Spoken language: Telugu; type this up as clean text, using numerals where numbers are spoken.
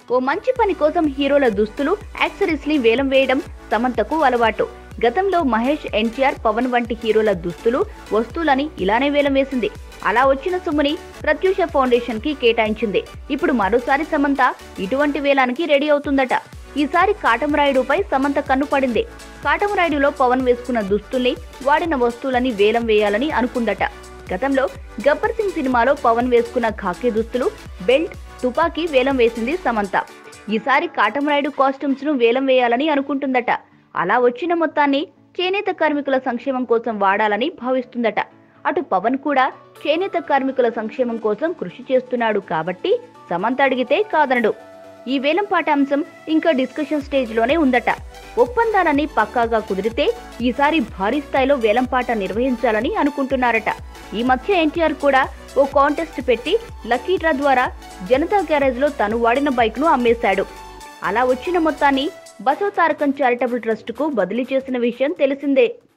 ఓ మంచి పని కోసం హీరోల దుస్తులు, యాక్సెసరీస్ ని వేలం వేయడం సమంతకు అలవాటు. గతంలో మహేష్, ఎన్టీఆర్, పవన్ వంటి హీరోల దుస్తులు, వస్తువులని ఇలానే వేలం వేసింది. అలా వచ్చిన సొమ్ముని ప్రత్యూష ఫౌండేషన్ కి కేటాయించింది. ఇప్పుడు మరోసారి సమంత ఇటువంటి వేలానికి రెడీ అవుతుందట. ఈసారి కాటమరాయుడుపై సమంత కన్ను పడింది. కాటమరాయుడులో పవన్ వేసుకున్న దుస్తుల్ని, వాడిన వస్తువులని వేలం వేయాలని అనుకుందట. గతంలో గబ్బర్ సింగ్ సినిమాలో పవన్ వేసుకున్న ఖాకీ దుస్తులు, బెల్ట్, తుపాకీ వేలం వేసింది సమంత. ఈసారి కాటమరాయుడు కాస్ట్యూమ్స్ ను వేలం వేయాలని అనుకుంటుందట. అలా వచ్చిన మొత్తాన్ని చేనేత కార్మికుల సంక్షేమం కోసం వాడాలని భావిస్తుందట. అటు పవన్ కూడా చేనేత కార్మికుల సంక్షేమం కోసం కృషి చేస్తున్నాడు కాబట్టి సమంత అడిగితే కాదనడు. ఈ వేలంపాట అంశం ఇంకా డిస్కషన్ స్టేజ్ లోనే ఉందట. ఒప్పందాలన్నీ పక్కాగా కుదిరితే ఈసారి భారీ స్థాయిలో వేలంపాట నిర్వహించాలని అనుకుంటున్నారట. ఈ మధ్య ఎన్టీఆర్ కూడా ఓ కాంటెస్ట్ పెట్టి లక్కీ డ్రా ద్వారా జనతా గ్యారేజ్ లో తను వాడిన బైక్ ను అమ్మేశాడు. అలా వచ్చిన మొత్తాన్ని బసవతారకం చారిటబుల్ ట్రస్ట్ కు బదిలీ చేసిన విషయం తెలిసిందే.